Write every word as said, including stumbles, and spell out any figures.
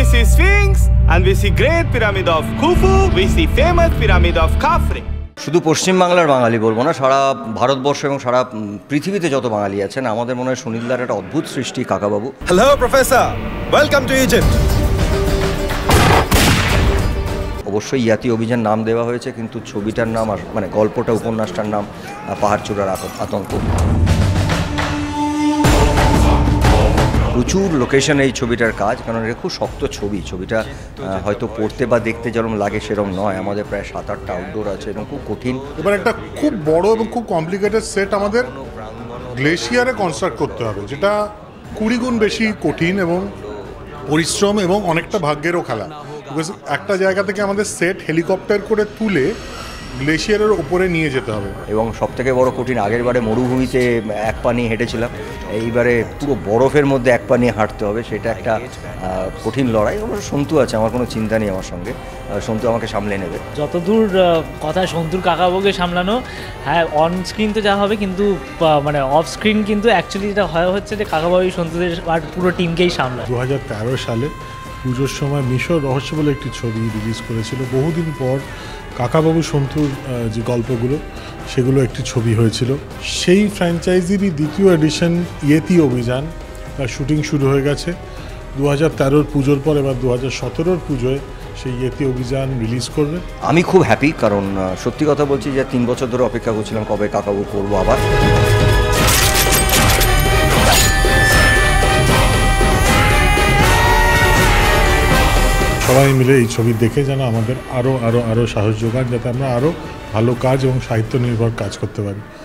see Sphinx and we see Great Pyramid of Khufu, we see famous Pyramid of Khafre. শুধু পশ্চিম বাংলার বাঙালি বলবো না, সারা ভারতবর্ষ এবং সারা পৃথিবীতে যত বাঙালি আছেন আমাদের মনে হয় সুনীলদার একটা অদ্ভুত সৃষ্টি Kakababu. Hello professor, welcome to Egypt. অবশ্যই ইয়াতি অভিযান নাম দেওয়া হয়েছে, কিন্তু ছবিটার নাম আর মানে গল্পটা উপন্যাসটার নাম পাহাড়চূড়ার আতঙ্ক। প্রচুর লোকেশন এই ছবিটার কাজ, কারণ এটা খুব শক্ত ছবি। ছবিটা হয়তো পড়তে বা দেখতে যেরকম লাগে সেরকম নয়। আমাদের প্রায় সাত আটটা আউটডোর আছে এবং খুব কঠিন। এবার একটা খুব বড় এবং খুব কমপ্লিকেটেড সেট আমাদের গ্লেশিয়ারে কনস্ট্রাক্ট করতে হবে, যেটা কুড়ি গুণ বেশি কঠিন এবং পরিশ্রম এবং অনেকটা ভাগ্যেরও খেলা। বিকজ একটা জায়গা থেকে আমাদের সেট হেলিকপ্টার করে তুলে গ্লেশিয়ারের ওপরে নিয়ে যেতে হবে। এবং সবথেকে বড় কঠিন, আগের বারে মরুভূমিতে এক পা নিয়ে হেঁটেছিলাম, এইবারে পুরো বরফের মধ্যে এক পা নিয়ে হাঁটতে হবে। সেটা একটা কঠিন লড়াই। আমার সন্তু আছে, আমার কোনো চিন্তা নেই আমার সঙ্গে, সন্তু আমাকে সামলে নেবে। যতদূর কথা সন্তুর কাকাবাবুকে সামলানো, হ্যাঁ অন স্ক্রিন তো যা হবে, কিন্তু মানে অফ স্ক্রিন কিন্তু অ্যাকচুয়ালি যেটা হয় হচ্ছে যে কাকাবাবু সন্তুদের আর পুরো টিমকেই সামলায়। দু হাজার তেরো সালে পুজোর সময় মিশর রহস্য বলে একটি ছবি রিলিজ করেছিল। বহুদিন পর কাকাবাবু সন্তুর যে গল্পগুলো সেগুলো একটি ছবি হয়েছিল। সেই ফ্র্যাঞ্চাইজিরই দ্বিতীয় এডিশন ইয়েতি অভিযান, তার শুটিং শুরু হয়ে গেছে। দু হাজার তেরোর পুজোর পর এবার দু হাজার সতেরোর পুজোয় সেই ইয়েতি অভিযান রিলিজ করবে। আমি খুব হ্যাপি, কারণ সত্যি কথা বলছি যে তিন বছর ধরে অপেক্ষা করছিলাম কবে কাকাবাবু করবো আবার। সবাই মিলে এই ছবি দেখে যেন আমাদের আরও আরও আরও সাহস যোগান, যাতে আমরা আরও ভালো কাজ এবং সাহিত্য নির্ভর কাজ করতে পারি।